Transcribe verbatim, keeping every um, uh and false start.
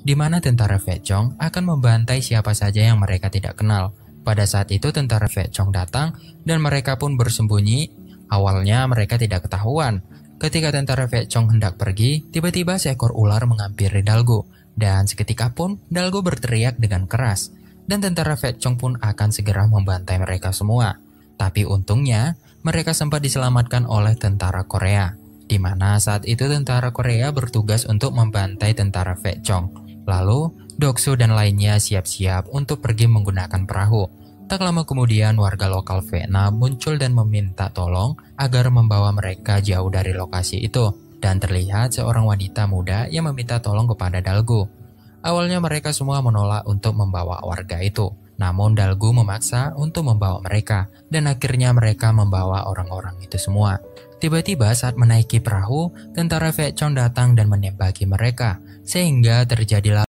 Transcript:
di mana tentara Fechong akan membantai siapa saja yang mereka tidak kenal. Pada saat itu tentara Fechong datang dan mereka pun bersembunyi. Awalnya mereka tidak ketahuan. Ketika tentara Fechong hendak pergi, tiba-tiba seekor ular menghampiri Dalgo. Dan seketika pun Dalgo berteriak dengan keras. Dan tentara Fechong pun akan segera membantai mereka semua. Tapi untungnya mereka sempat diselamatkan oleh tentara Korea, di mana saat itu tentara Korea bertugas untuk membantai tentara Fechong. Lalu, Doksu dan lainnya siap-siap untuk pergi menggunakan perahu. Tak lama kemudian, warga lokal Vietnam muncul dan meminta tolong agar membawa mereka jauh dari lokasi itu. Dan terlihat seorang wanita muda yang meminta tolong kepada Dalgo. Awalnya mereka semua menolak untuk membawa warga itu. Namun Dalgo memaksa untuk membawa mereka, dan akhirnya mereka membawa orang-orang itu semua. Tiba-tiba saat menaiki perahu, tentara Fechong datang dan menembaki mereka, sehingga terjadilah